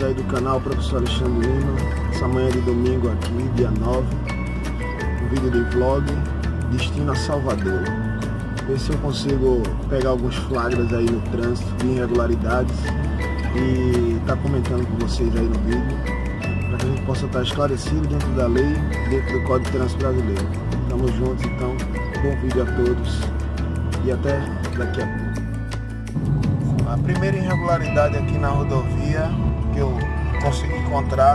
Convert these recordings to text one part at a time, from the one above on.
todos aí do canal Professor Alexandre Lima. Essa manhã de domingo aqui, dia 9, um vídeo de vlog, destino a Salvador. Ver se eu consigo pegar alguns flagras aí no trânsito, de irregularidades, e tá comentando com vocês aí no vídeo, para que a gente possa estar esclarecido dentro da lei, dentro do Código de Trânsito Brasileiro. Tamo juntos, então, bom vídeo a todos e até daqui a pouco. A primeira irregularidade aqui na rodovia que eu consegui encontrar,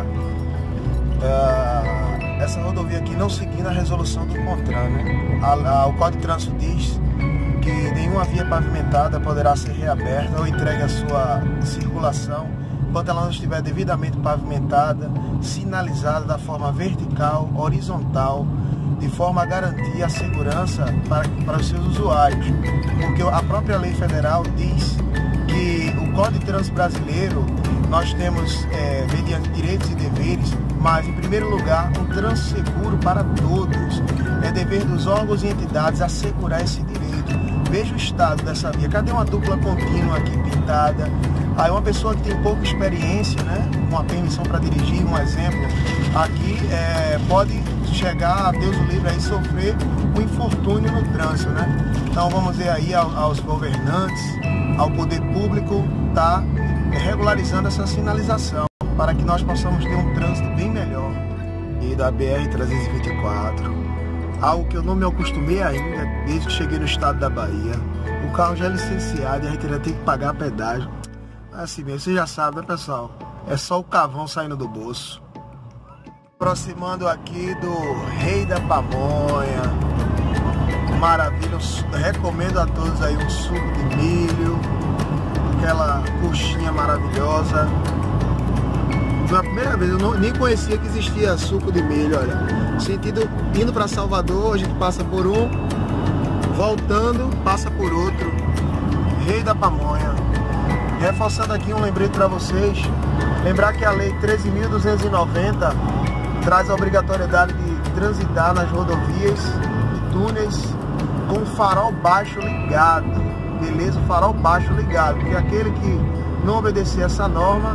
essa rodovia aqui não seguindo a resolução do CONTRAN, né? O Código de Trânsito diz que nenhuma via pavimentada poderá ser reaberta ou entregue à sua circulação enquanto ela não estiver devidamente pavimentada, sinalizada da forma vertical, horizontal, de forma a garantir a segurança para os seus usuários. Porque a própria lei federal diz que o Código de Trânsito Brasileiro, nós temos, mediante direitos e deveres, mas em primeiro lugar, um trânsito seguro para todos. É dever dos órgãos e entidades assegurar esse direito. Veja o estado dessa via. Cadê uma dupla contínua aqui pintada? Aí uma pessoa que tem pouca experiência, né, uma permissão para dirigir, um exemplo, aqui pode chegar, Deus o livre, aí sofrer um infortúnio no trânsito, né? Então vamos ver aí aos governantes, ao poder público, tá regularizando essa sinalização para que nós possamos ter um trânsito bem melhor. E da BR-324, algo que eu não me acostumei ainda desde que cheguei no estado da Bahia. O carro já é licenciado e a gente ainda tem que pagar pedágio. Assim mesmo, você já sabe, né, pessoal? É só o cavão saindo do bolso. Aproximando aqui do Rei da Pamonha. Maravilha, eu recomendo a todos aí um suco de milho, aquela coxinha maravilhosa. Foi a primeira vez, eu nem conhecia que existia suco de milho, olha. Sentido, indo para Salvador, a gente passa por um, voltando, passa por outro. Rei da Pamonha. Reforçando aqui um lembrete para vocês, lembrar que a lei 13.290 traz a obrigatoriedade de transitar nas rodovias e túneis com o farol baixo ligado, beleza? O farol baixo ligado, porque aquele que não obedecer essa norma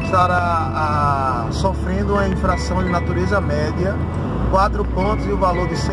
estará sofrendo uma infração de natureza média, 4 pontos e o valor de R$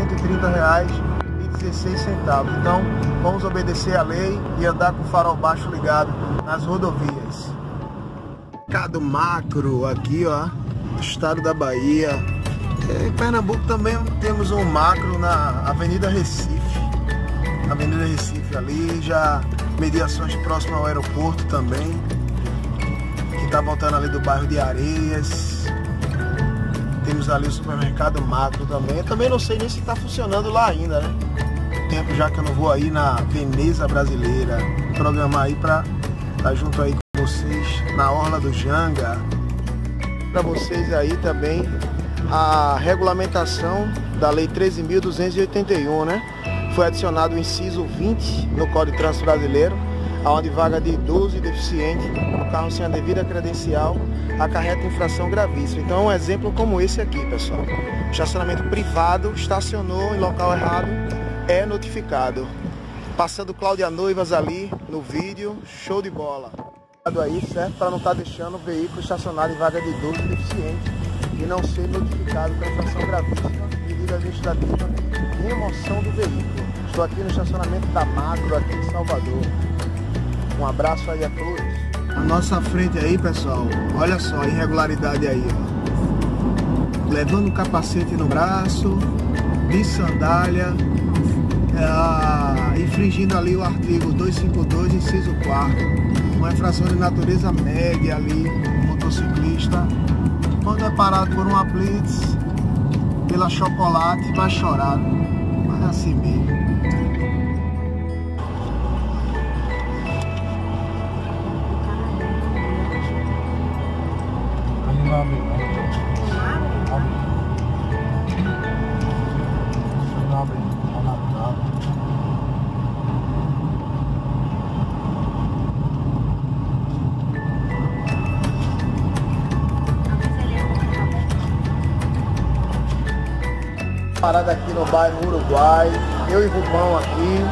130,16. Então vamos obedecer a lei e andar com o farol baixo ligado nas rodovias. Mercado Macro aqui, ó, estado da Bahia. Em Pernambuco também temos um macro na Avenida Recife. Avenida Recife ali, já mediações próximas ao aeroporto também, que tá voltando ali do bairro de Areias. Temos ali o supermercado Macro também. Eu também não sei nem se tá funcionando lá ainda, né? Tempo já que eu não vou aí na Veneza Brasileira. Programar aí pra estar junto aí com vocês na Orla do Janga. Para vocês aí também a regulamentação da lei 13.281, né? Foi adicionado o inciso 20 no Código de Trânsito Brasileiro, onde vaga de idoso e deficiente no carro sem a devida credencial acarreta infração gravíssima. Então um exemplo como esse aqui, pessoal. Estacionamento privado, estacionou em local errado, é notificado. Passando Cláudia Noivas ali no vídeo, show de bola. Aí, certo? Para não estar deixando o veículo estacionado em vaga de idoso e deficiente e não ser notificado com infração gravíssima, medida administrativa, remoção do veículo. Estou aqui no estacionamento da Macro, aqui em Salvador. Um abraço aí a todos. À nossa frente aí, pessoal, olha só a irregularidade aí, ó. Levando o capacete no braço, de sandália, infringindo ali o artigo 252, inciso 4º. Uma infração de natureza média ali, motociclista. Quando é parado por uma blitz, pela chocolate, vai chorar. Mas é assim mesmo. Parada aqui no bairro Uruguai, eu e Rubão aqui,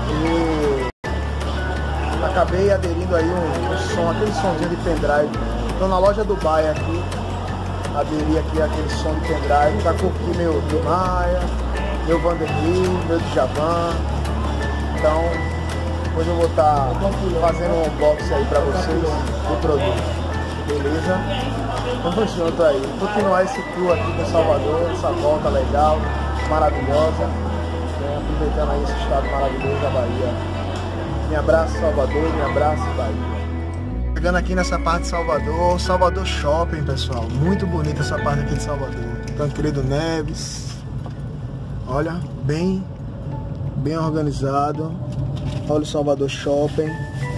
e acabei aderindo aí um som, aquele somzinho de pendrive Tô na loja do Baia aqui. Abri aqui aquele som de pendrive pra curtir meu Maia, meu Vanderlei, meu Djavan. Então, depois eu vou estar fazendo um unboxing aí pra vocês do produto. Beleza? Vamos junto aí. Continuar esse tour aqui com Salvador, essa volta legal, maravilhosa. Aproveitando aí esse estado maravilhoso da Bahia. Me abraço, Salvador, me abraço, Bahia. Chegando aqui nessa parte de Salvador, Salvador Shopping, pessoal. Muito bonita essa parte aqui de Salvador. Tancredo Neves. Olha, bem organizado. Olha o Salvador Shopping.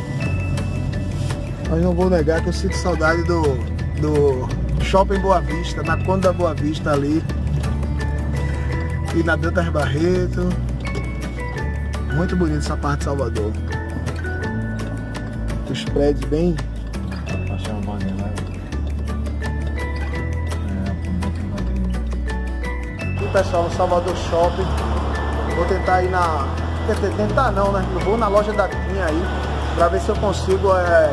Mas não vou negar que eu sinto saudade do Shopping Boa Vista, na Conde da Boa Vista ali. E na Dantas Barreto. Muito bonita essa parte de Salvador. Os prédios bem... Aqui, pessoal, no Salvador Shopping. Vou tentar ir na... Tentar não, né? Eu vou na loja da Tim aí pra ver se eu consigo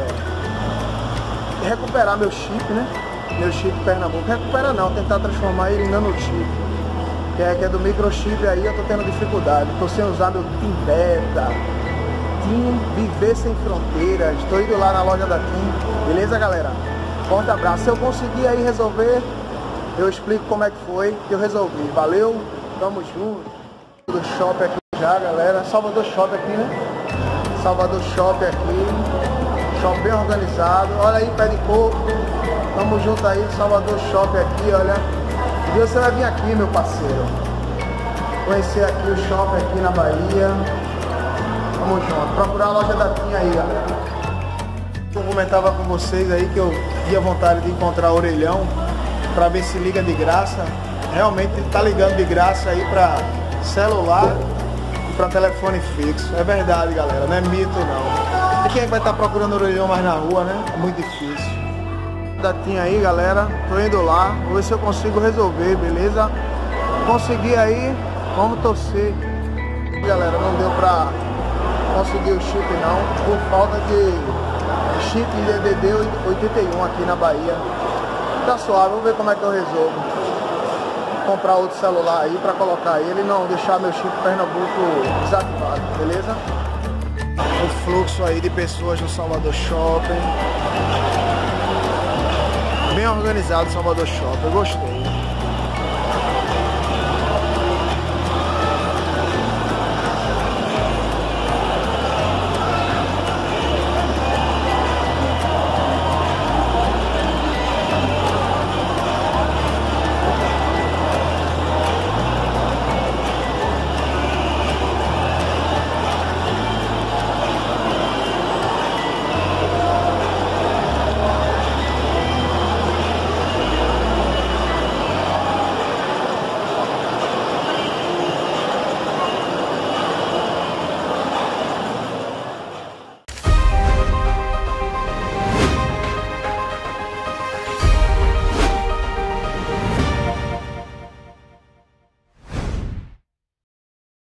recuperar meu chip, né? Meu chip Pernambuco. Recupera não, tentar transformar ele em nanochip. Que é do microchip aí, eu tô tendo dificuldade. Tô sem usar meu Tim Beta. Tim Viver Sem Fronteiras. Estou indo lá na loja da Tim. Beleza, galera? Forte abraço. Se eu conseguir aí resolver, eu explico como é que foi que eu resolvi. Valeu, tamo junto. Do shopping aqui já, galera. Salvador Shopping aqui, né? Salvador Shopping aqui. Shopping bem organizado. Olha aí, pé de coco. Tamo junto aí, Salvador Shopping aqui, olha. E você vai vir aqui, meu parceiro. Conhecer aqui o shopping aqui na Bahia. Tamo junto. Procurar a loja da Tim aí, galera. Eu comentava com vocês aí que eu tinha vontade de encontrar Orelhão pra ver se liga de graça. Realmente ele tá ligando de graça aí pra celular e pra telefone fixo. É verdade, galera, não é mito não. E quem é que vai estar procurando Orelhão mais na rua, né? É muito difícil. Da Tim aí, galera, tô indo lá, vou ver se eu consigo resolver, beleza? Consegui aí, vamos torcer. Galera, não deu pra conseguir o chip não, por falta de chip de DDD 81 aqui na Bahia. Tá suave, vou ver como é que eu resolvo. Vou comprar outro celular aí pra colocar ele e não deixar meu chip Pernambuco desativado, beleza? O fluxo aí de pessoas no Salvador Shopping. Bem organizado o Salvador Shopping, eu gostei.